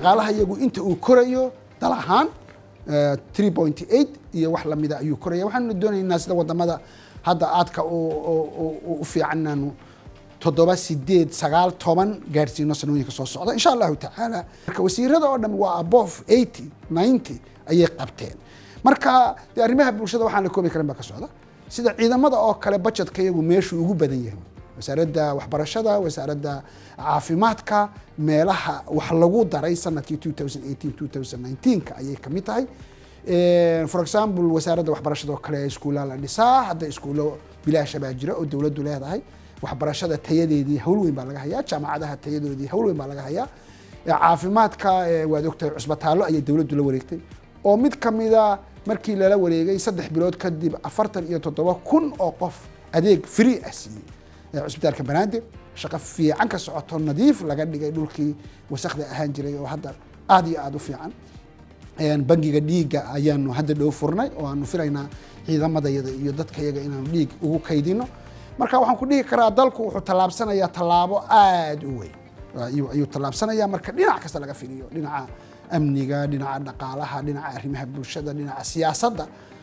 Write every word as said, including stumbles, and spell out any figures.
dhaqaalaha iyagu inta uu korayo dal ahaan three point eight iyo wax lamida ayuu koraya waxaanu doonaynaa sida wadamada hadda aadka u fiicanaanu toddoba sideed sagaal toban gaarsiino sanooyinka soo socda insha allahu tacaala marka wasiirada oo dhan waa above eighty ninety ayay qabteen marka dee arrimaha bulshada waxaan la koobi karin baa ka socda sida ciidamada oo kale budgetka iyagu meeshuu ugu badan yahay wasaaradda waxbarashada wasaaradda caafimaadka meelaha wax lagu daray sanadkii two thousand eighteen two thousand nineteen ka ayay kamid tahay for example wasaaradda waxbarashada oo kale iskuulla la dhisaa hadda iskuullo bilaasha baa jira oo dowladdu leedahay waxbarashada tayadeedii hawl weyn baa laga hayaa jaamacadaha tayadoodii hawl weyn baa laga hayaa caafimaadka waad ogtahay cusbitaallo ayay dowladdu la wareegtay oo mid kamida markii lala wareegay saddex bilood kadib afartan iyo toddoba kun oo qof adeeg free ah siiyey cusbitaalka banaadir shaqo fiican ka socoto nadiif laga dhigay dhulkii wasaqda ahaan jiray oo hadda aad iyo aad u fiican bangiga dhiigga ayaanu hadda dhow furnay oo aanu filaynaa ciidamadayada iyo dadkayaga inaanu dhiig ugu kaydino marka waxaan ku dhihi karaa dalku wuxuu tallaabsanayaa tallaabo aad u weyn ayuu tallaabsanayaa marka dhinac kasta laga fiiriyo dhinaca amniga dhinaca dhaqaalaha dhinaca arrimaha bulshada dhinaca siyaasadda